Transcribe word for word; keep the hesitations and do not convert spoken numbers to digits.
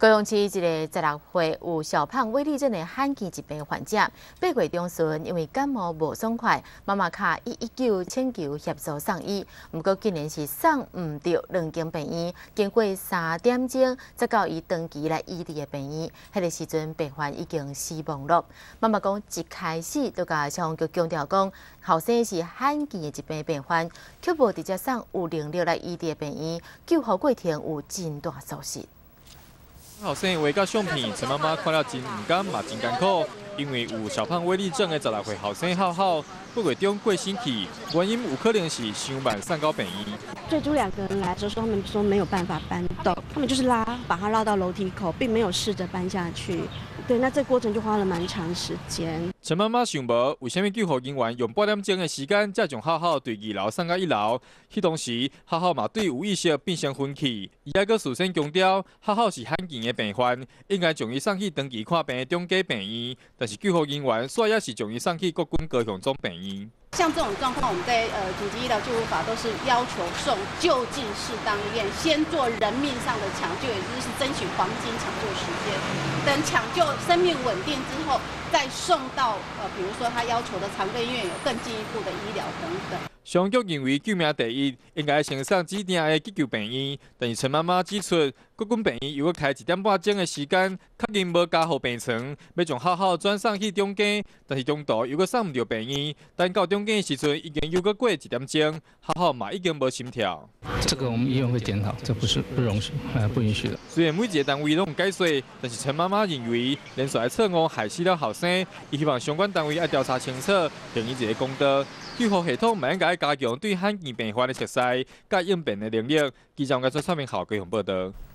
高雄市一个十六岁有小胖威力症的罕见疾病患者，八月中旬因为感冒无爽快，妈妈卡一一九请求协助送医，不过竟然是送唔到两间病院，经过三点钟才到伊长期来医治的病院。迄个时阵，病患已经死亡了。妈妈讲一开始就甲消防局强调讲，后生是罕见的疾病病患，却无直接送有能力来医治的病院，救护过程有真大疏失。 后生画甲相片，陈妈妈看了真唔甘，嘛真艰苦，因为有小胖威力症的十六岁后生浩浩，八月中过身去，原因有可能是伤慢送到病院。 最初两个人来的时候，他们说没有办法搬动，他们就是拉，把他拉到楼梯口，并没有试着搬下去。对，那这过程就花了蛮长时间。 陈妈妈想无，为什么救护人员用八点钟的时间才将浩浩对二楼送到一楼？迄当时，浩浩嘛对有意识变成昏去，伊还阁事先强调，浩浩是罕见的病患，应该将伊送去长期看病的中家病院。但是救护人员煞也是将伊送去国军高雄总病院。 像这种状况，我们在呃紧急医疗救护法都是要求送就近适当医院，先做人命上的抢救，也就是争取黄金抢救时间。等抢救生命稳定之后，再送到呃比如说他要求的常备医院有更进一步的医疗等等。 消防局认为救命第一，应该先送指定的急救病院。但是陈妈妈指出，国军病院又要开一点半钟的时间，确认无加护病床，要将浩浩转送去中间。但是中途又搁送唔到病院，等到中间的时阵，已经又搁过一点钟，浩浩嘛已经无心跳。 这个我们医院会检讨，这不是不容许，呃，不允许的。 虽然每一个单位拢有解说，但是陈妈妈认为，连续的错误害死了后生，伊希望相关单位要调查清楚，定伊一个公道。 救护系统嘛应该加强对罕见病患的熟悉、甲应变的能力。记者在出面后，高雄报道。